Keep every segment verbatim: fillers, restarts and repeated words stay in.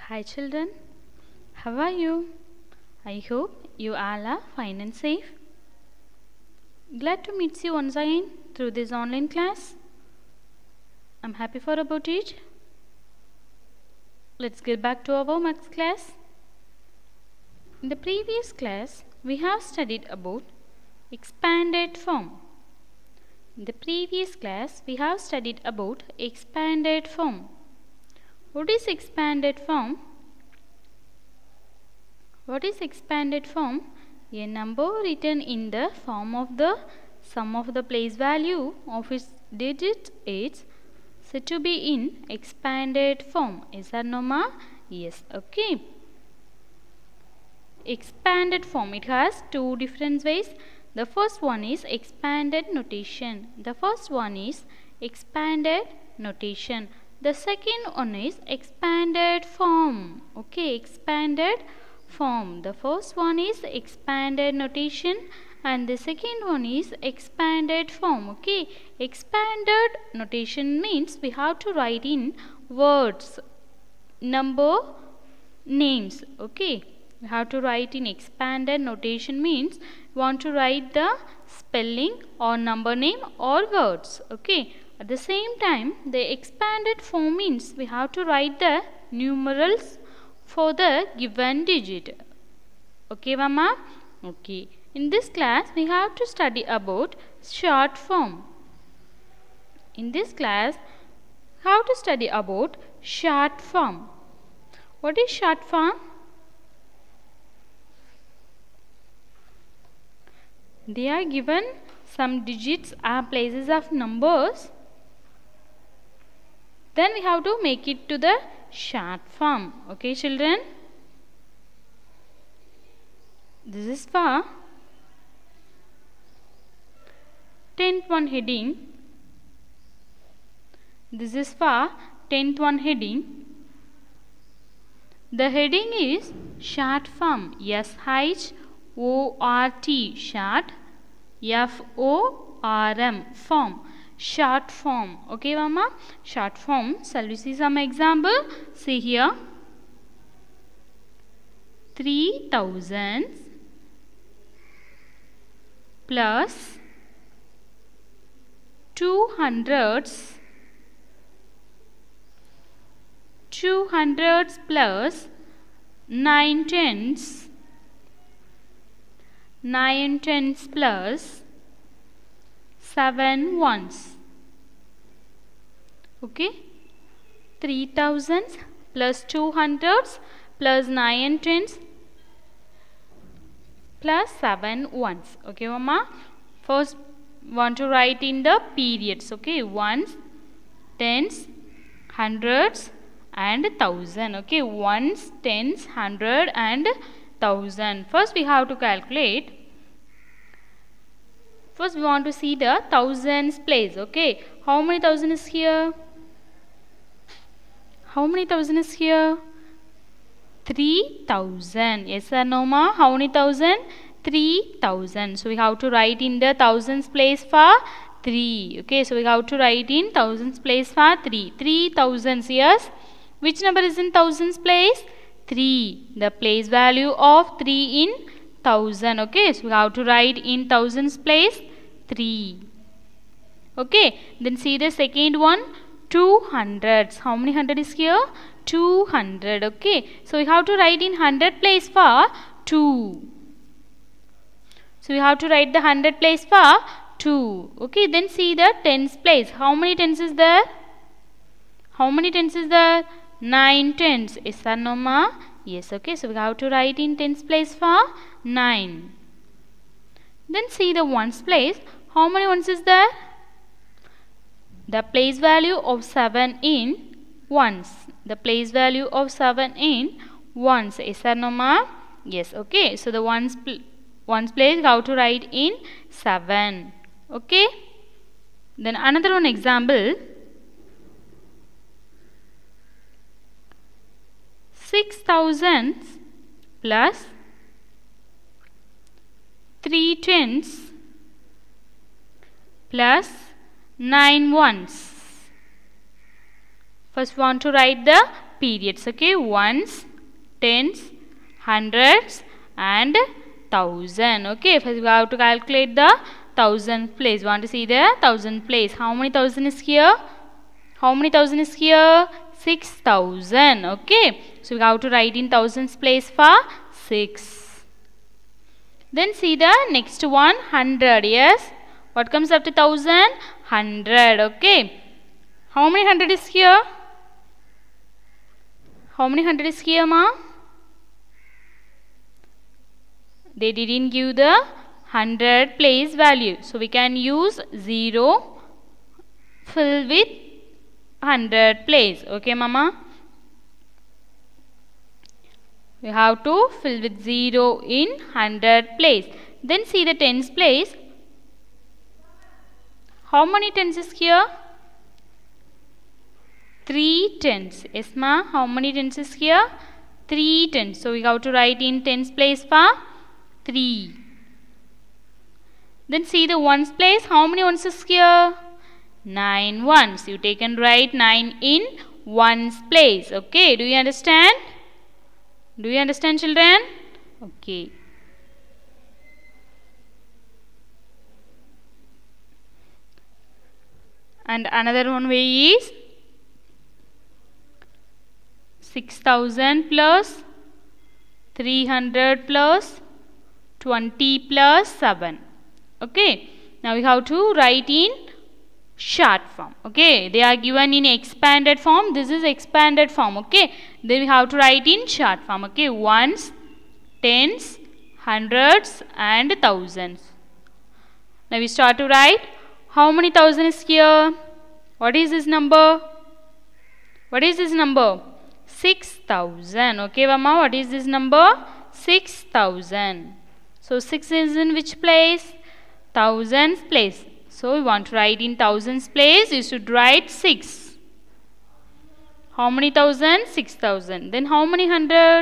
Hi children, how are you? I hope you all are fine and safe. Glad to meet you once again through this online class. I'm happy for about it. Let's get back to our maths class. In the previous class, we have studied about expanded form. In the previous class, we have studied about expanded form. What is expanded form? What is expanded form? A number written in the form of the sum of the place value of its digits is said to be in expanded form. Is that no ma? Yes. Okay. Expanded form. It has two different ways. The first one is expanded notation. The first one is expanded notation. The second one is expanded form. Okay, expanded form. The first one is expanded notation and the second one is expanded form. Okay, expanded notation means we have to write in words, number, names. Okay, we have to write in expanded notation means we want to write the spelling or number name or words. Okay. At the same time, the expanded form means we have to write the numerals for the given digit. Okay, Mama? Okay. In this class, we have to study about short form. In this class, how to study about short form. What is short form? They are given some digits or places of numbers. Then we have to make it to the short form. Okay, children? This is for tenth one heading. This is for tenth one heading. The heading is short form. S H O R T. Short. F O R M. Form. Short form. Okay, Mama? Short form. Shall we see some example? See here. three thousand plus two hundreds. two hundreds plus nine tens. nine tens plus seven ones. Okay, three thousands plus two hundreds plus nine tens plus seven ones. Okay, Mama? First, want to write in the periods. Okay, ones, tens, hundreds, and thousand. Okay, ones, tens, hundred, and thousand. First, we have to calculate. First, we want to see the thousands place. Okay, how many thousand is here? How many thousand is here? three thousand. Yes or no, ma? How many thousand? three thousand. So, we have to write in the thousands place for three. Okay, so we have to write in thousands place for three. three thousands, yes. Which number is in thousands place? three. The place value of three in thousand. Okay, so we have to write in thousands place three. Okay, then see the second one, two hundreds. How many hundred is here? two hundred. Okay, so we have to write in hundred place for two. So we have to write the hundred place for two. Okay, then see the tens place. How many tens is there? How many tens is there? nine tens. Is that no, ma? Yes. Okay, so we have to write in tens place for nine. Then see the ones place. How many ones is there? The place value of seven in ones. The place value of seven in ones. Is that no, ma? Yes. Okay, so the ones, pl ones place how to write in seven. Okay. Then another one example. six thousand plus three tens plus nine ones. First, want to write the periods. Okay, ones, tens, hundreds and thousand. Okay, first we have to calculate the thousand place. Want to see the thousand place? How many thousand is here? How many thousand is here? Six thousand. Okay, so we have to write in thousands place for six. Then see the next one, hundred. Yes, what comes after thousand? Hundred. Okay, how many hundred is here? How many hundred is here, ma? They didn't give the hundred place value, so we can use zero fill with hundred place. Okay, mama, we have to fill with zero in hundred place. Then see the tens place. How many tens is here? Three tens. Yes, ma. How many tens is here? Three tens. So we have to write in tens place for three. Then see the ones place. How many ones is here? Nine ones. You take and write nine in ones place. Okay. Do you understand? Do you understand, children? Okay. And another one way is six thousand plus three hundred plus twenty plus seven. Okay, now we have to write in short form. Okay, they are given in expanded form. This is expanded form. Okay, then we have to write in short form. Okay, ones, tens, hundreds and thousands. Now we start to write. How many thousand is here? What is this number? What is this number? Six thousand. Okay, Mama, what is this number? Six thousand. So six is in which place? Thousands place. So we want to write in thousands place. You should write six. How many thousand? Six thousand. Then how many hundred?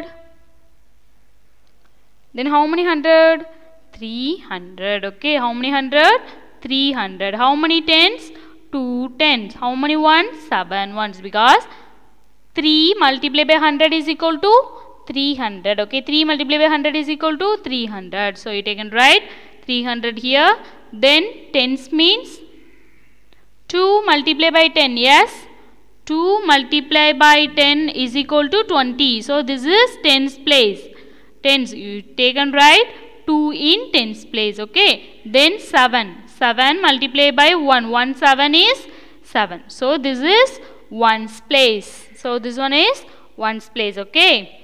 Then how many hundred? Three hundred. Okay, how many hundred? Three hundred. How many tens? Two tens. How many ones? Seven ones. Because three multiplied by one hundred is equal to three hundred. Okay, three multiplied by one hundred is equal to three hundred. So you take and write three hundred here. Then tens means two multiplied by ten. Yes, two multiplied by ten is equal to twenty. So this is tens place. Tens, you take and write two in tens place. Okay, then seven. seven multiplied by one. one seven is seven. So this is ones place. So this one is ones place. Okay.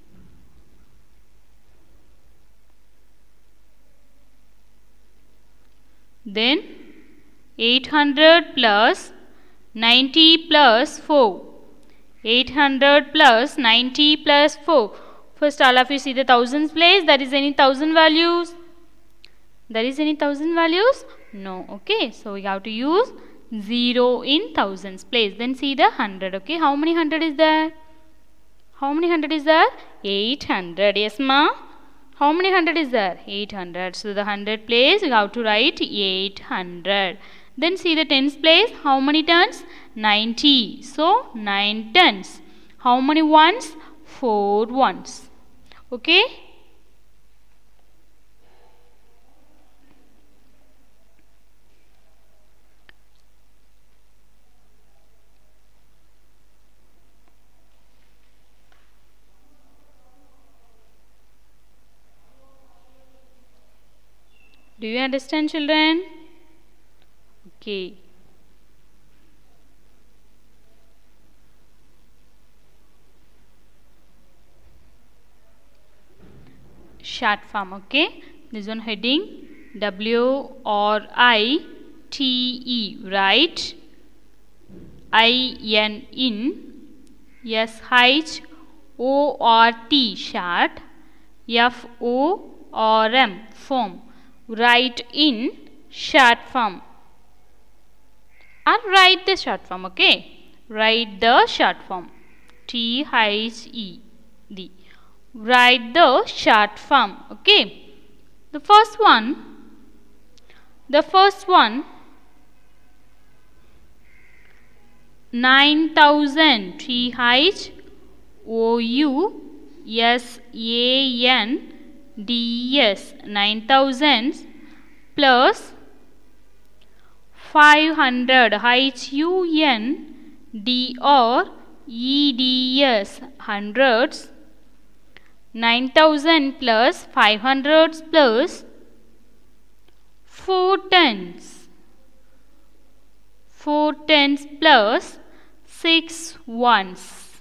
Then eight hundred plus ninety plus four. eight hundred plus ninety plus four. First all of you see the thousands place. There is any thousand values? There is any thousand values? No. Okay. So we have to use zero in thousands place. Then see the hundred. Okay. How many hundred is there? How many hundred is there? eight hundred. Yes, ma. How many hundred is there? eight hundred. So the hundred place we have to write eight hundred. Then see the tens place. How many tens? ninety. So nine tens. How many ones? four ones. Okay. Do you understand, children? Okay. Short form. Okay. This one heading W R I T E. Right. I N in. S H O R T. Short. F O R M. Form. Write in short form or write the short form. Okay, write the short form. T H E D. Write the short form. Okay, the first one the first one nine thousand. T H O U S A N D S, nine thousands, plus five hundred, H U N D R E D S, hundreds, nine thousand plus five hundreds plus four tens, four tens plus six ones,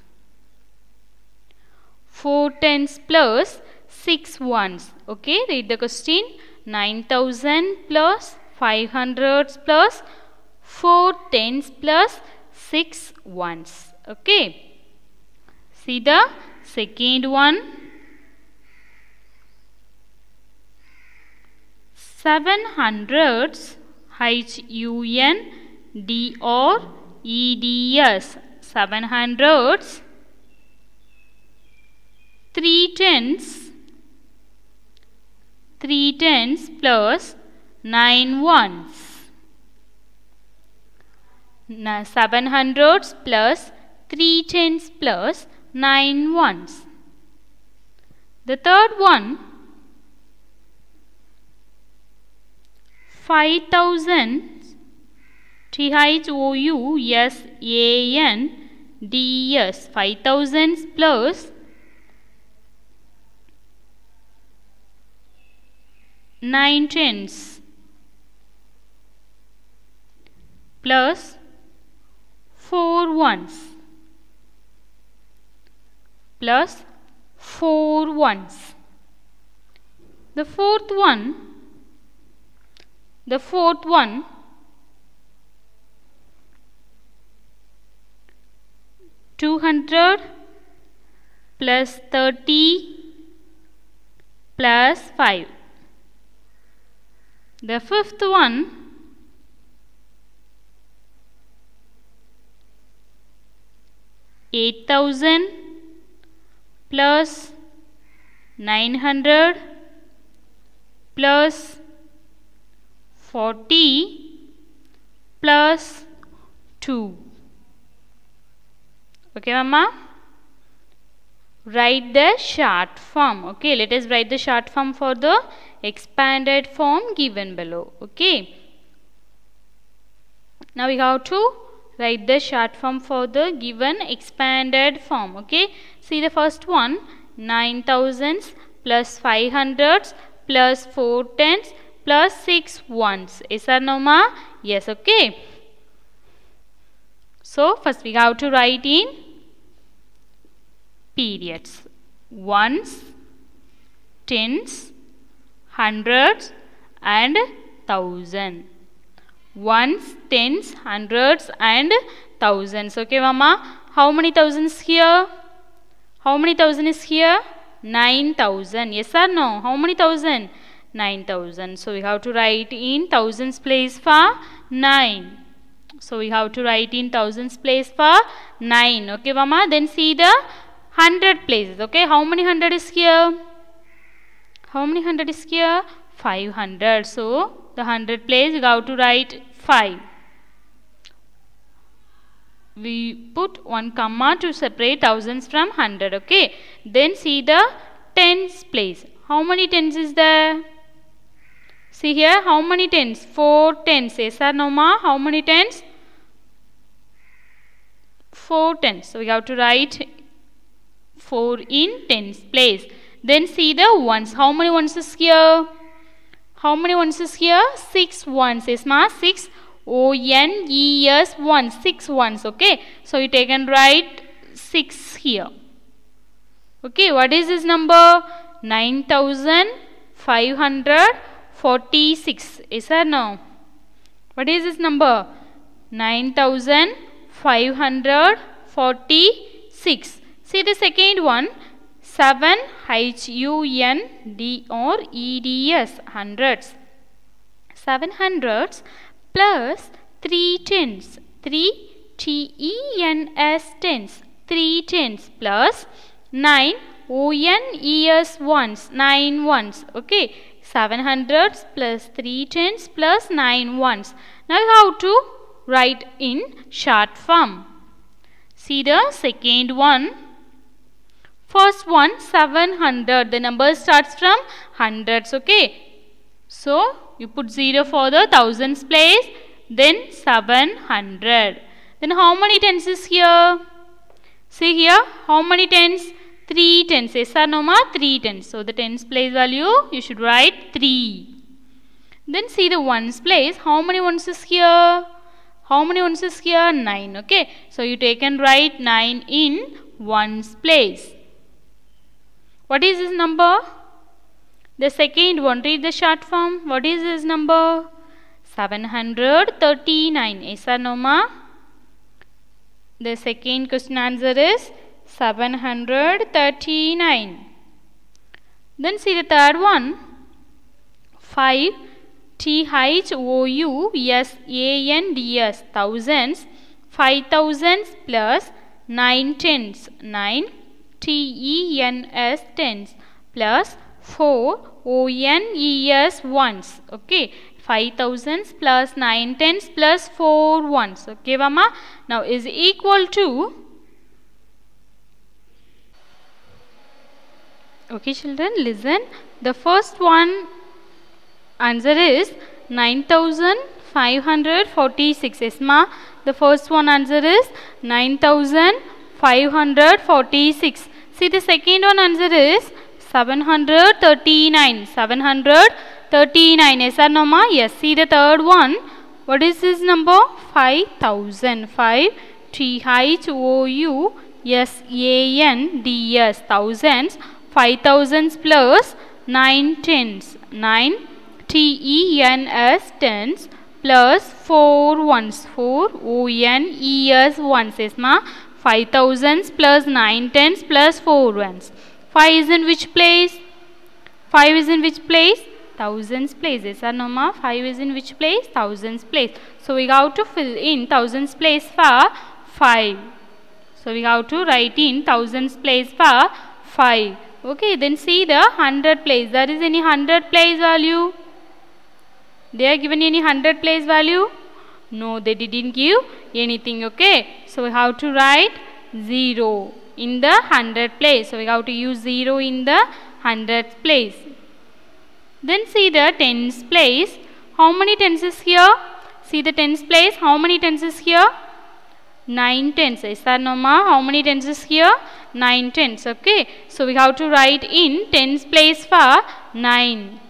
four tens plus six ones. Okay, read the question. nine thousand plus five hundreds plus four tens plus six ones. Okay, see the second one. seven hundreds, H U N D R E D S, seven hundreds, three tens, three tens plus nine ones, seven hundreds plus three tens plus nine ones. The third one, five thousand, T H O U S A N D S, five thousands plus nine tens plus four ones plus four ones. The fourth one, the fourth one, two hundred plus thirty plus five. The fifth one, eight thousand plus nine hundred plus forty plus two. Okay, Mama? Write the short form. Okay, let us write the short form for the expanded form given below. Okay. Now we have to write the short form for the given expanded form. Okay. See the first one, nine thousands plus five hundreds plus four tens plus six ones. Yes or no, ma? Yes. Okay. So first we have to write in periods. Ones, tens, hundreds and thousand. Ones, tens, hundreds and thousands. Okay, Mama? How many thousands here? How many thousand is here? nine thousand. Yes or no? How many thousand? nine thousand. So we have to write in thousands place for nine. So we have to write in thousands place for nine. Okay, Mama? Then see the hundred places. Okay, how many hundred is here? How many hundred is here? five hundred. So the hundred place you have to write five. We put one comma to separate thousands from hundred. Okay. Then see the tens place. How many tens is there? See here, how many tens? Four tens. Yes or no, ma? How many tens? Four tens. So we have to write four in tens place. Then see the ones. How many ones is here? How many ones is here? Six ones. Yes, ma? Six. O N E S ones. Six ones. Okay. So you take and write six here. Okay. What is this number? Nine thousand five hundred forty-six. Yes or no? What is this number? Nine thousand five hundred forty-six. See the second one. Seven, H U N D R E D S, hundreds. Seven hundreds plus three tens. Three T E N S tens. Three tens plus nine O N E S ones. Nine ones. Okay. Seven hundreds plus three tens plus nine ones. Now how to write in short form? See the second one. First one, seven hundred. The number starts from hundreds. Okay. So you put zero for the thousands place. Then seven hundred. Then how many tens is here? See here. How many tens? three tens. Yes or no ma? three tens. So the tens place value you should write three. Then see the ones place. How many ones is here? How many ones is here? nine. Okay. So you take and write nine in ones place. What is this number? The second one. Read the short form. What is this number? seven hundred thirty-nine. Yes or no ma? The second question answer is seven hundred thirty-nine. Then see the third one. five T H O U S A N D S. Thousands. five thousands plus nine tens. nine T E N S tens plus four O N E S ones. Okay. five thousands plus nine tens plus four ones. Okay, Mama. Now is equal to. Okay, children, listen. The first one answer is nine thousand five hundred forty-six. Yes, ma. The first one answer is nine thousand five hundred forty-six. See, the second one answer is seven hundred thirty-nine. seven hundred thirty-nine. Yes or no, ma? Yes. See the third one. What is this number? five thousand. five T H O U S A N D S. Thousands. five thousands plus nine tens. nine T E N S tens plus four ones. four O N E S ones. Yes, ma? five thousands plus nine tens plus four ones. five is in which place? five is in which place? Thousands place. Yes or no, ma? five is in which place? Thousands place. So we have to fill in thousands place for five. So we have to write in thousands place for five. Okay, then see the hundred place. There is any hundred place value? They are given any hundred place value? No, they didn't give anything. Okay, so we have to write zero in the hundred place. So we have to use zero in the hundredth place. Then see the tens place. How many tens is here? See the tens place. How many tens is here? nine tens. Is that no, ma? How many tens is here? nine tens. Okay, so we have to write in tens place for nine.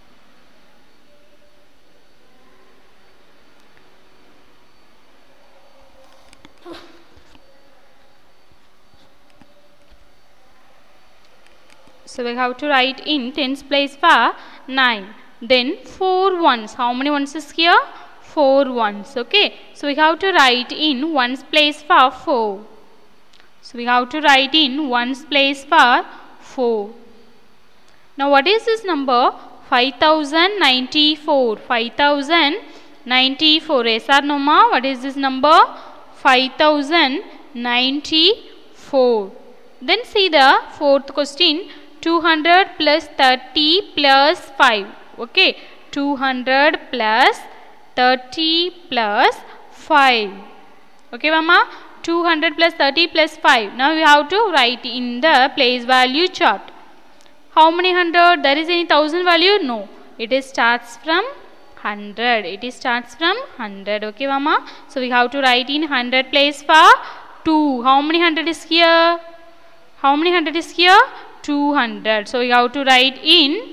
So we have to write in tens place for nine. Then four ones. How many ones is here? four ones. Okay. So we have to write in ones place for four. So we have to write in ones place for four. Now what is this number? five thousand ninety-four. five thousand ninety-four. Yes or no, ma? What is this number? five thousand ninety-four. Then see the fourth question. two hundred plus thirty plus five. Okay. two hundred plus thirty plus five. Okay, mama? two hundred plus thirty plus five. Now you have to write in the place value chart. How many hundred? There is any thousand value? No. It is starts from hundred. It is starts from hundred. Okay, mama? So we have to write in hundred place for two. How many hundred is here? How many hundred is here? two hundred. So we have to write in.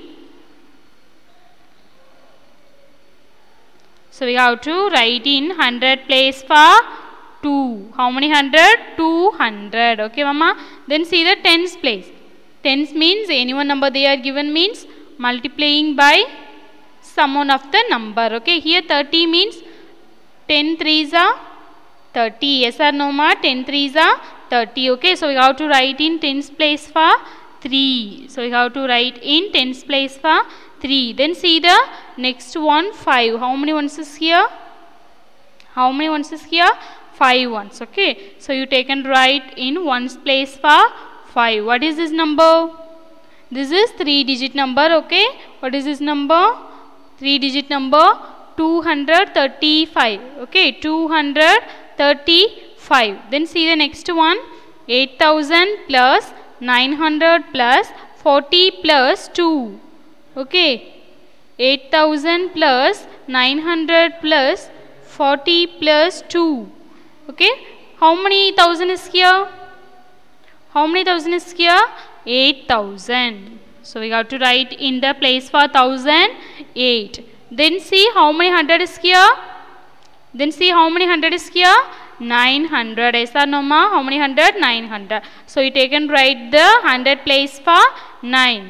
So we have to write in hundred place for two. How many hundred? two hundred. Okay, mama? Then see the tens place. Tens means any one number they are given means multiplying by sum one of the number. Okay, here thirty means ten threes are thirty. Yes or no, ma? ten threes are thirty. Okay, so we have to write in tens place for three. So we have to write in tens place for three. Then see the next one, five. How many ones is here? How many ones is here? five ones. Okay, so you take and write in ones place for five. What is this number? This is three digit number. Okay, what is this number? three digit number. two hundred thirty-five. Okay, two hundred thirty-five. Then see the next one, eight thousand plus nine hundred plus forty plus two. Okay. eight thousand plus nine hundred plus forty plus two. Okay. How many thousand is here? How many thousand is here? eight thousand. So we have to write in the place for thousand eight. Then see how many hundred is here? Then see how many hundred is here? nine hundred. Yes or no ma? How many hundred? nine hundred. So you take and write the hundred place for nine.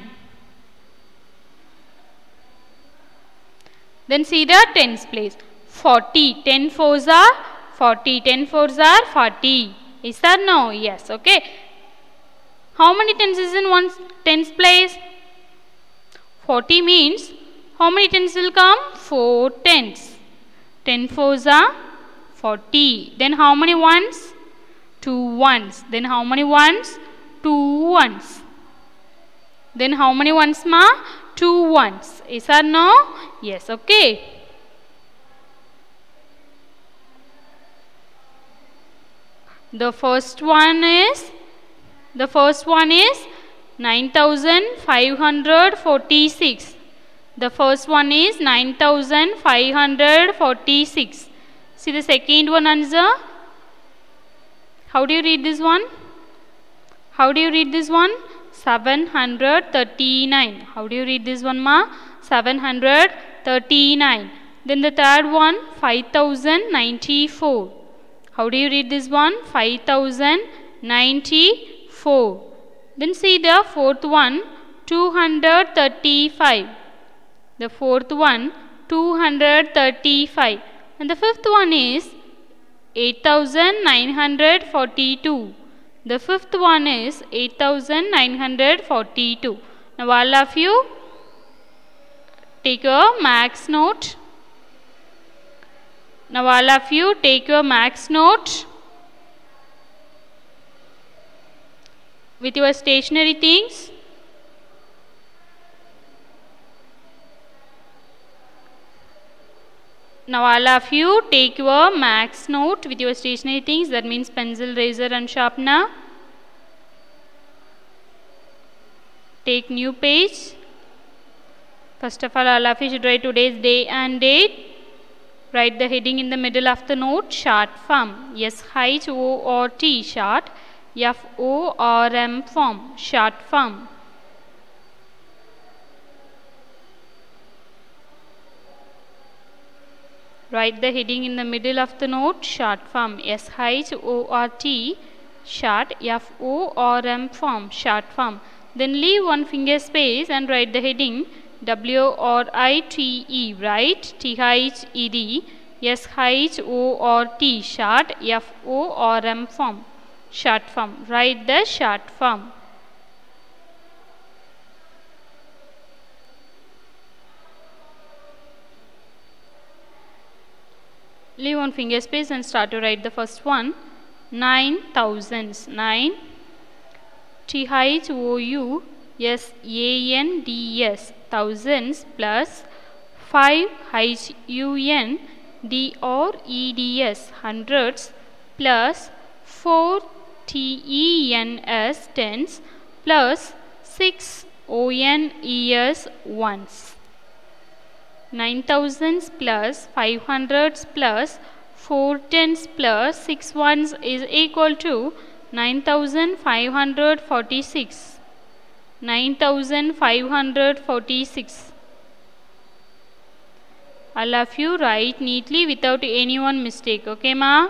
Then see the tens place. forty. ten fours are forty. ten fours are forty. Yes or no? Yes. Okay. How many tens is in one tens place? forty means how many tens will come? four tens. ten fours are forty. Then how many ones? two ones. Then how many ones? two ones. Then how many ones ma? two ones. Yes or no? Yes. Okay. The first one is The first one is nine thousand five hundred forty-six. The first one is nine thousand five hundred forty-six. See the second one answer. How do you read this one? How do you read this one? seven hundred thirty-nine. How do you read this one ma? seven hundred thirty-nine. Then the third one, five thousand ninety-four. How do you read this one? five thousand ninety-four. Then see the fourth one, two hundred thirty-five. The fourth one, two hundred thirty-five. And the fifth one is eight thousand nine hundred forty-two. The fifth one is eight thousand nine hundred forty-two. Now all of you take your max note. Now all of you take your max note with your stationery things. Now all of you take your max note with your stationery things. That means pencil, razor and sharpener. Take new page. First of all, all of you should write today's day and date. Write the heading in the middle of the note. Short form. S H O R T. Short. F O R M form. Short form. Write the heading in the middle of the note. Short form. S H O R T. Short. F O R M form. Short form. Then leave one finger space and write the heading W R I T E. Write T H E D. S H O R T. Short. F O R M form. Short form. Write the short form. Leave one finger space and start to write the first one. Nine thousands. Nine. T H O U S A N D S. Thousands plus five H U N D R E D S. Hundreds plus four T E N S. Tens plus six O N E S. Ones. Nine thousands plus five hundreds plus four tens plus six ones is equal to nine thousand five hundred forty-six. Nine thousand five hundred forty-six. All of you write neatly without any one mistake. Okay ma?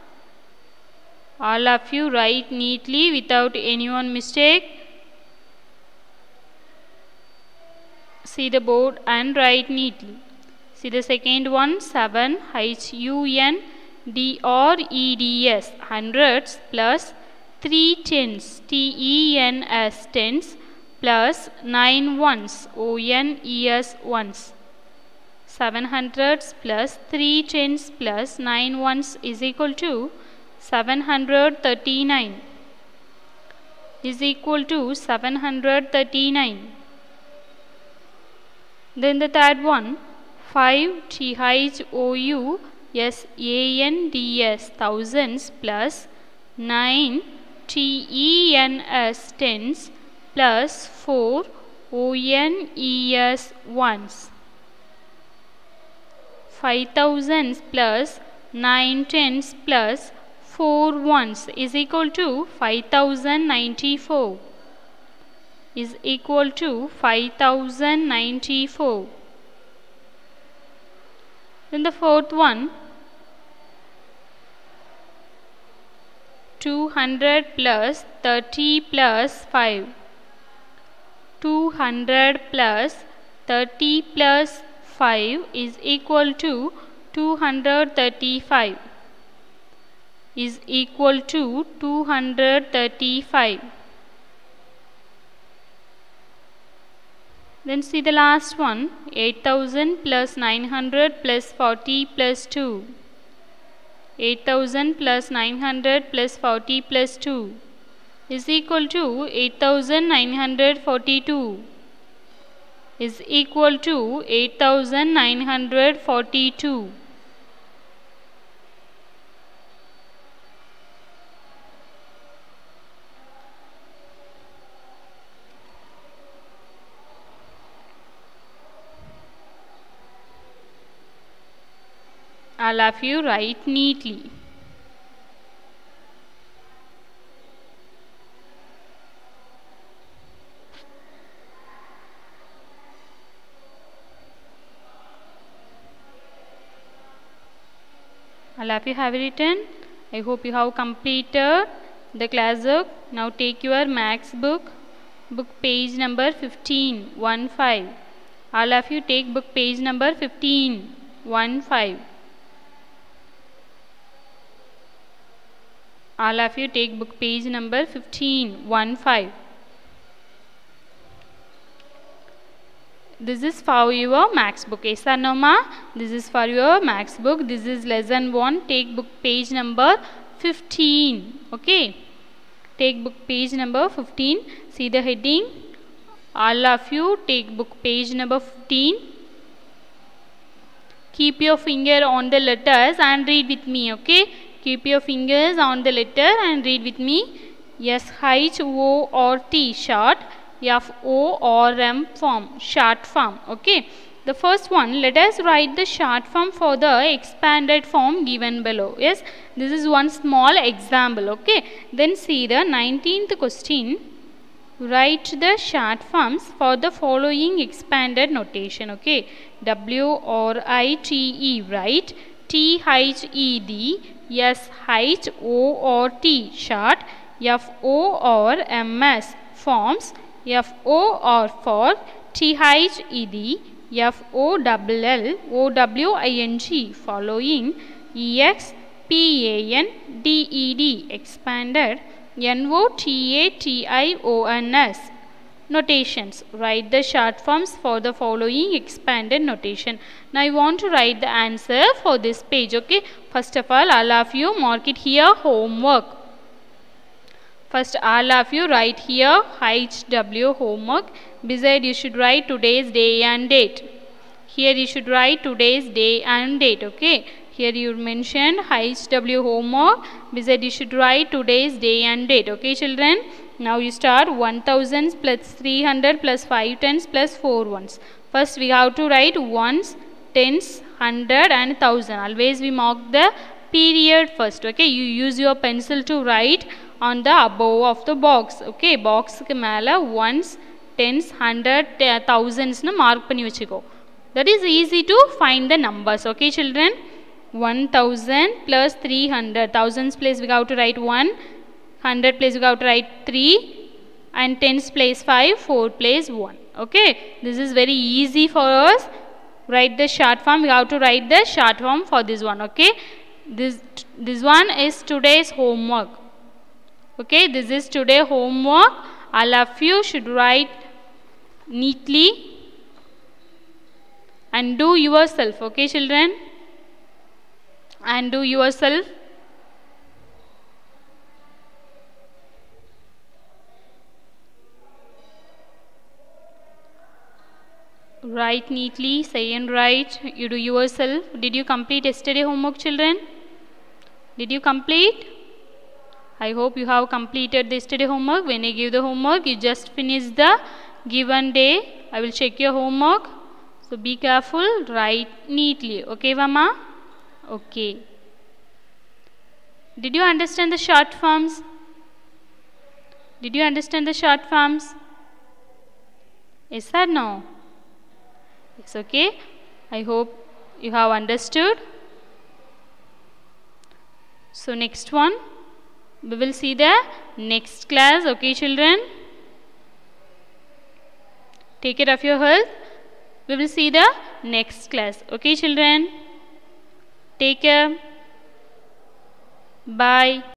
All of you write neatly without any one mistake. See the board and write neatly. See the second one. seven H U N D R E D S. Hundreds plus three tens. T E N S. Tens plus nine ones. O N E S. Ones. Seven hundreds plus three tens plus nine ones is equal to seven hundred thirty-nine. Is equal to seven hundred thirty-nine. Then the third one. five T H O U S A N D S. Thousands plus nine T E N S tens plus four O N E S ones. five thousands plus nine tens plus four ones is equal to five thousand ninety-four. Is equal to five thousand ninety-four. Then the fourth one, two hundred plus thirty plus five. two hundred plus thirty plus five is equal to two hundred thirty-five. Is equal to two hundred thirty-five. Then see the last one, eight thousand plus nine hundred plus forty plus two. eight thousand plus nine hundred plus forty plus two is equal to eight thousand nine hundred forty-two. Is equal to eight thousand nine hundred forty-two. All of you write neatly. All of you have written. I hope you have completed the class work. Now take your maths book, book page number fifteen, one five. All of you take book page number fifteen, one five. All of you take book page number fifteen, one five. This is for your maths book. Yes or no, ma? This is for your maths book. This is lesson one. Take book page number fifteen. Okay. Take book page number fifteen. See the heading. All of you take book page number fifteen. Keep your finger on the letters and read with me. Okay. Keep your fingers on the letter and read with me. S H O R T, short. F O R M form, short form. Okay. The first one, let us write the short form for the expanded form given below. Yes, this is one small example. Okay. Then see the nineteenth question. Write the short forms for the following expanded notation. Okay. W R I T E, write. T H E D, S H O R T, short. F O R M S, forms. F O R for T H E D, F O L L O W I N G, following. E X P A N D E D, expanded. N O T A T I O N S, notations. Write the short forms for the following expanded notation. Now I want to write the answer for this page. Okay. First of all, all of you mark it here, homework. First, all of you write here H W, homework. Beside you should write today's day and date. Here you should write today's day and date. Okay. Here you mentioned H W, homework. Beside you should write today's day and date. Okay, children. Now you start one thousand plus three hundred plus five tens plus four ones. First we have to write ones, tens, hundred and one thousand. Always we mark the period first. Okay. You use your pencil to write on the above of the box. Okay. Box ke mela ones, tens, hundred, thousands na mark panni vechiko. That is easy to find the numbers. Okay, children. one thousand plus three hundred. Thousands place we have to write one. Hundred place we have to write three. And tens place five. Four place one. Okay. This is very easy for us. Write the short form. We have to write the short form for this one. Okay. This, this one is today's homework. Okay. This is today homework. All of you should write neatly and do yourself. Okay, children. And do yourself. Write neatly, say and write. You do yourself. Did you complete yesterday homework, children? Did you complete? I hope you have completed the yesterday homework. When I give the homework, you just finish the given day. I will check your homework. So be careful, write neatly. Okay, Mama? Okay. Did you understand the short forms? Did you understand the short forms? Yes or no? It's okay. I hope you have understood. So next one, we will see the next class. Okay, children? Take care of your health. We will see the next class. Okay, children? Take care. Bye.